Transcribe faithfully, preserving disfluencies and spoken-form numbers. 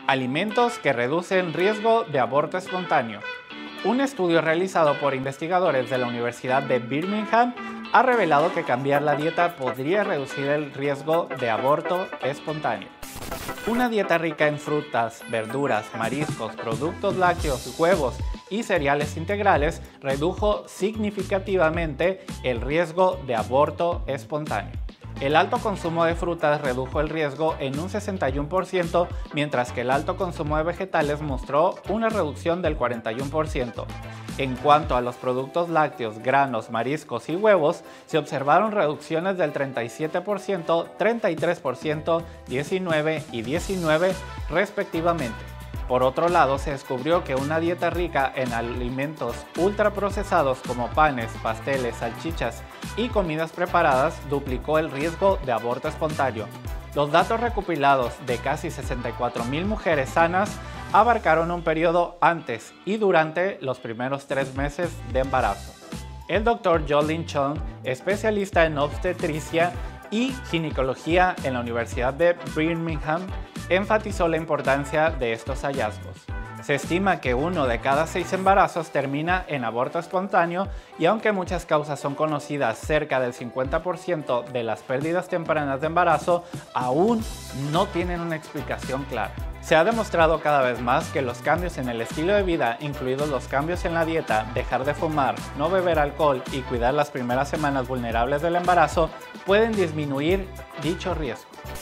Alimentos que reducen riesgo de aborto espontáneo. Un estudio realizado por investigadores de la Universidad de Birmingham ha revelado que cambiar la dieta podría reducir el riesgo de aborto espontáneo. Una dieta rica en frutas, verduras, mariscos, productos lácteos, huevos y cereales integrales redujo significativamente el riesgo de aborto espontáneo. El alto consumo de frutas redujo el riesgo en un sesenta y uno por ciento, mientras que el alto consumo de vegetales mostró una reducción del cuarenta y uno por ciento. En cuanto a los productos lácteos, granos, mariscos y huevos, se observaron reducciones del treinta y siete por ciento, treinta y tres por ciento, diecinueve por ciento y diecinueve por ciento respectivamente. Por otro lado, se descubrió que una dieta rica en alimentos ultraprocesados como panes, pasteles, salchichas y comidas preparadas duplicó el riesgo de aborto espontáneo. Los datos recopilados de casi sesenta y cuatro mil mujeres sanas abarcaron un periodo antes y durante los primeros tres meses de embarazo. El doctor Jolin Chung, especialista en obstetricia y ginecología en la Universidad de Birmingham, enfatizó la importancia de estos hallazgos. Se estima que uno de cada seis embarazos termina en aborto espontáneo y aunque muchas causas son conocidas, cerca del cincuenta por ciento de las pérdidas tempranas de embarazo aún no tienen una explicación clara. Se ha demostrado cada vez más que los cambios en el estilo de vida, incluidos los cambios en la dieta, dejar de fumar, no beber alcohol y cuidar las primeras semanas vulnerables del embarazo, pueden disminuir dicho riesgo.